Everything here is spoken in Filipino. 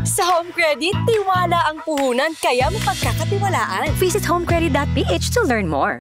Sa Home Credit, tiwala ang puhunan kaya mapagkakatiwalaan. Visit homecredit.ph to learn more.